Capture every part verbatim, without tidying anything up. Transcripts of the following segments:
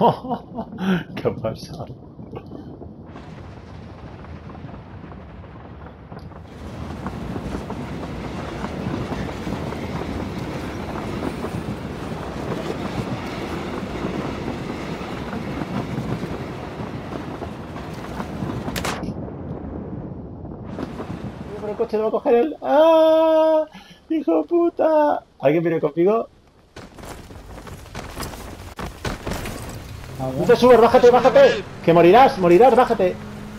¿Qué ha pasado? Por el coche no va a coger el... ¡Ah! ¡Hijo de puta! ¿Alguien viene conmigo? No te subas, bájate, bájate. Que morirás, morirás, bájate.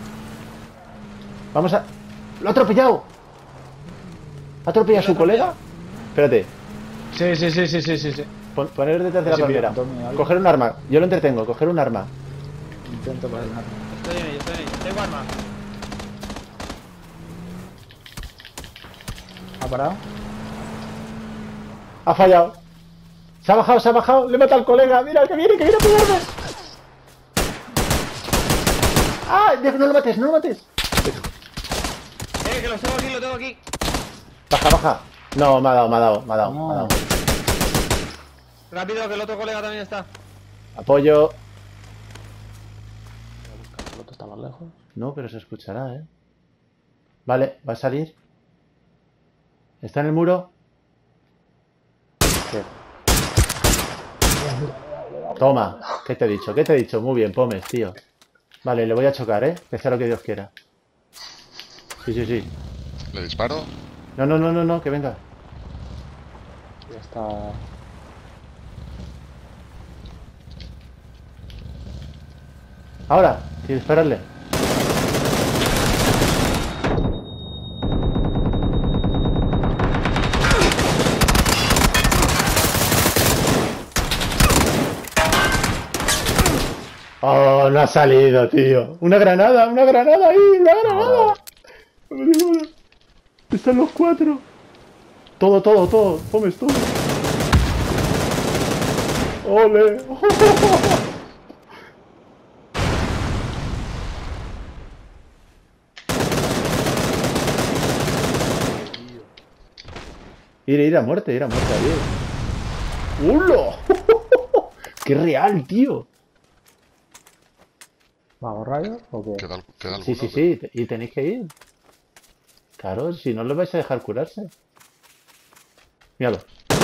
Vamos a... ¡Lo ha atropellado! ¿Ha atropellado a su colega? Espérate. Sí, sí, sí, sí, sí, sí, sí. Pon, poner detrás de la Sí, palmera. mira, Coger un arma. Yo lo entretengo, coger un arma. Intento poner un arma. Estoy en ello, estoy en ello. Tengo arma. ¿Ha parado? Ha fallado. Se ha bajado, se ha bajado. Le mata al colega. Mira, que viene, que viene a pegarme. ¡Ah! No lo mates, no lo mates. Eh, que lo tengo aquí, lo tengo aquí. Baja, baja. No, me ha dado, me ha dado, me ha dado. No. Me ha dado. Rápido, que el otro colega también está. Apoyo. El otro está más lejos. No, pero se escuchará, ¿eh? Vale, va a salir. ¿Está en el muro? Sí. Toma. ¿Qué te he dicho? ¿Qué te he dicho? Muy bien, Pomes, tío. Vale, le voy a chocar, ¿eh? Que sea lo que Dios quiera. Sí, sí, sí. ¿Le disparo? No, no, no, no, no, que venga. Ya está. Ahora, sí, dispararle. Oh, no ha salido, tío. Una granada, una granada ahí, una granada. Están los cuatro. Todo, todo, todo. Pomes todo. ¡Ole! Ir, ir a muerte, ir a muerte, ahí. ¡Hola! ¡Qué real, tío! ¿Vamos rayos o qué? ¿Queda, queda Sí, sí, sí, y tenéis que ir. Claro, si no les vais a dejar curarse. Míralo.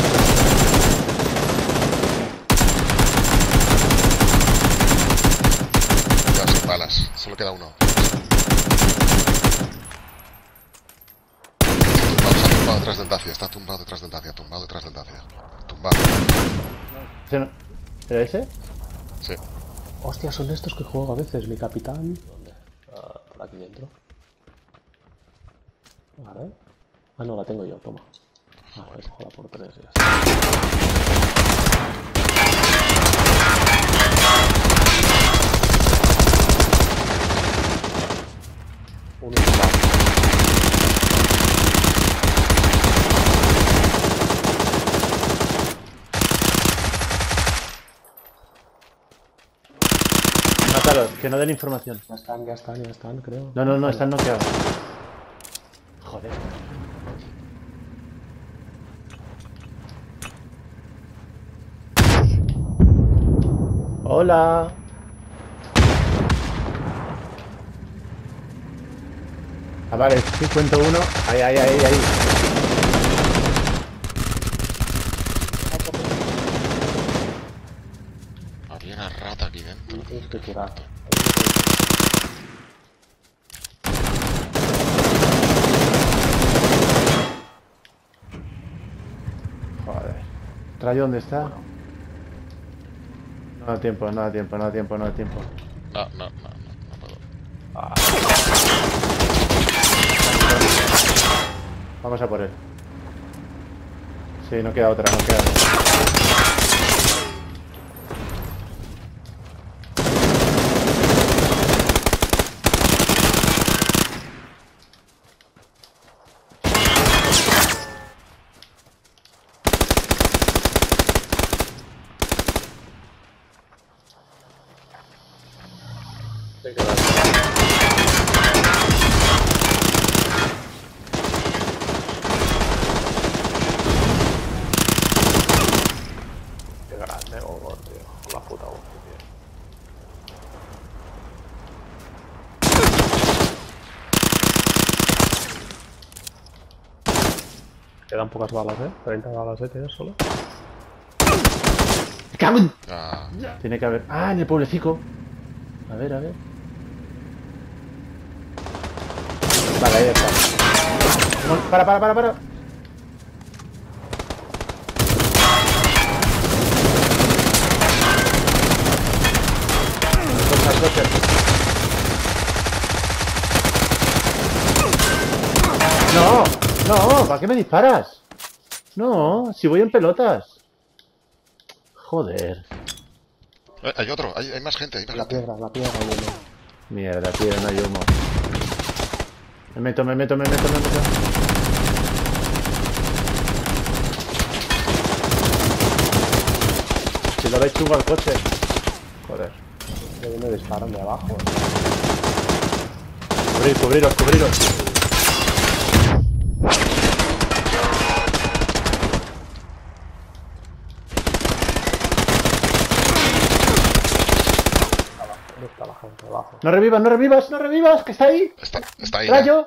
Ya sin balas, solo queda uno. Tumbado, se ha tumbado detrás del Dacia, está tumbado detrás del Dacia, tumbado detrás del Dacia. Tumbado. ¿Ese no- ¿Era ese? Sí. Hostia, son estos que juego a veces, mi capitán. ¿Dónde? Ah, por aquí dentro. Vale. Ah, no, la tengo yo, toma. Ah, voy a cogerla por tres y ya está. Uno está. Mátalos, que no den información. Ya están, ya están, ya están, creo. No, no, no, están noqueados. Joder. Hola. Ah, vale, cincuenta y uno. Ahí, ahí, ahí, ahí. Había una rata aquí dentro. Tienes que curar. Joder. ¿Rayo dónde está? No da tiempo, no da tiempo, no da tiempo, no da tiempo. No, no, no, no, no puedo. Vamos a por él. Sí, no queda otra, no queda otra. Quedan pocas balas, eh. treinta balas, eh, tío, solo. ¡Me cago en- Ah, Tiene que haber... Ah, en el pueblecico. A ver, a ver. Vale, ahí está. Vamos, Para, para, para, para. Coche, coche. No, no, ¿para qué me disparas? No, si voy en pelotas. Joder. eh, hay otro, hay, hay más gente, hay más La gente. piedra, la piedra, bueno. Mierda, tío, no hay humo. Me meto, me meto, me meto, me meto. Si lo veis chungo al coche. Joder. De me disparan de abajo. Cubrir, cubriros, cubriros. ¿Dónde está la gente de abajo? No revivas, no revivas, no revivas, que está ahí. Está, está ahí. ya. Rayo.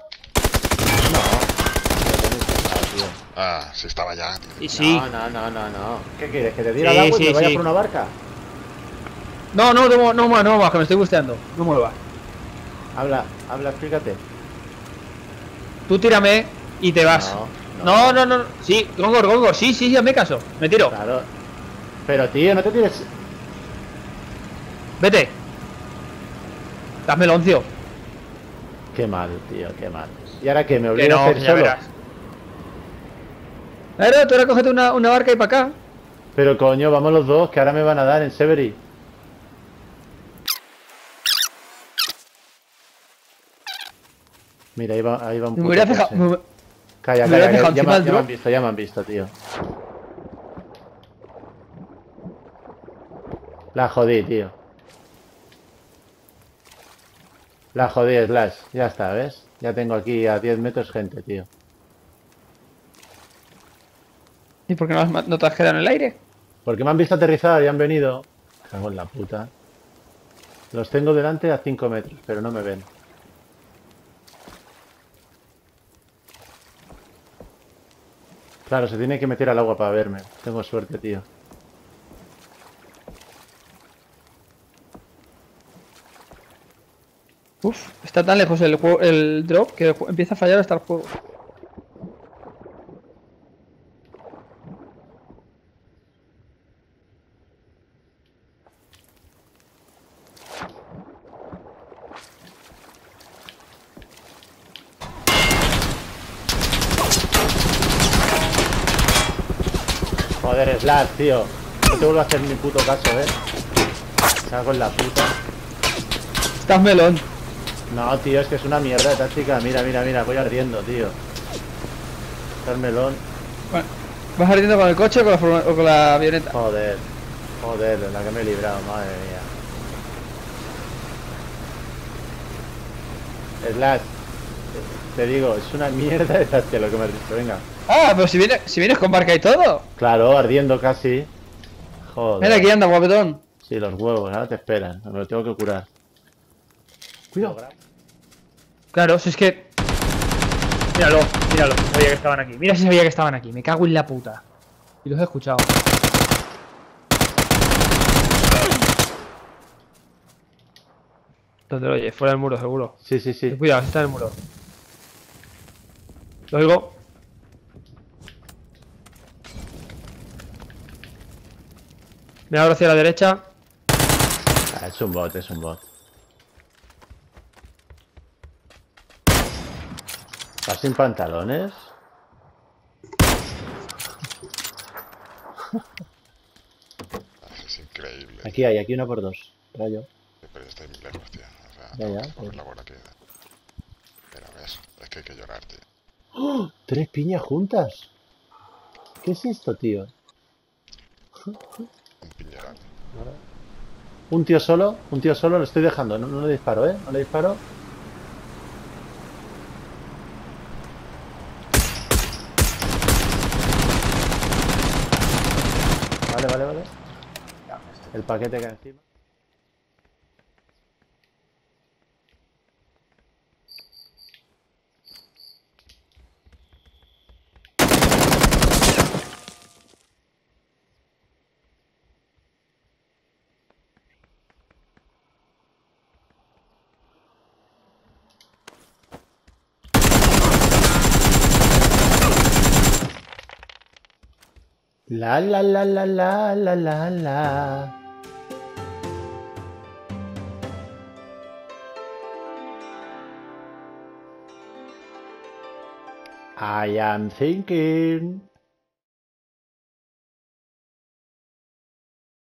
Ah, sí, estaba ya, tío. Y sí. No, no, no, no, no. ¿Qué quieres? ¿Que te diga Sí, el agua y sí, me vaya sí. por una barca? No, no, no, no, muevas, no muevas, que me estoy busteando. No muevas. Habla, habla, explícate. Tú tírame y te vas. No, No, no, no. Sí, Gongor, Gongor, sí, sí, sí, hazme caso. Me tiro. Claro. Pero tío, no te tires. Vete. Dame el oncio. Qué mal, tío, qué mal. ¿Y ahora qué? ¿Me Que obligas a no, hacer que ya solo? verás. Claro, tú ahora cógete una, una barca y para acá. Pero coño, vamos los dos, que ahora me van a dar en Severi. Mira, ahí va, ahí va un Me puto hubieras dejado. coche. me- Calla, me calla, hubieras que dejado ya, encima me, del ya me han drop. visto, ya me han visto, tío. La jodí, tío. La jodí, Slash. Ya está, ¿ves? Ya tengo aquí a diez metros gente, tío. ¿Y por qué no, has ma- no te has quedado en el aire? Porque me han visto aterrizar y han venido. Cago en la puta. Los tengo delante a cinco metros, pero no me ven. Claro, se tiene que meter al agua para verme. Tengo suerte, tío. Uf, está tan lejos el, juego, el drop que el ju- empieza a fallar hasta el juego. Joder, Slash, tío. No te vuelvo a hacer ni puto caso, ¿eh? Cago en la puta. Estás melón. No, tío, es que es una mierda de táctica. Mira, mira, mira, voy ardiendo, tío. Está el melón. Bueno, ¿vas ardiendo con el coche o con la, furgo- o con la avioneta? Joder. Joder, de la que me he librado, madre mía. Slash. Te digo, es una mierda de táctica lo que me has dicho, venga. Ah, pero si vienes, si vienes con barca y todo. Claro, ardiendo casi. Joder. Mira, aquí anda, guapetón. Sí, los huevos, ahora te esperan. Me lo tengo que curar. Cuidado. Claro, si es que... Míralo, míralo. Sabía que estaban aquí. Mira si sabía que estaban aquí. Me cago en la puta. Y los he escuchado. ¿Dónde lo oyes? Fuera del muro, seguro. Sí, sí, sí. Cuidado, está en el muro. Lo oigo. Me abro hacia la derecha. Ah, es un bot, es un bot. ¿Vas sin pantalones? Es increíble. Aquí hay, aquí uno por dos. Rayo. Pero estoy muy lejos, tío. O sea, Ya, ya, tengo que coger pues. la bola aquí. Pero ves, es que hay que llorar, tío. ¡Oh! Tres piñas juntas. ¿Qué es esto, tío? Un piñeral. Un tío solo, un tío solo, lo estoy dejando. No, no le disparo, ¿eh? No le disparo. Vale, vale, vale. El paquete que hay encima. La la la la la la la la. I am thinking.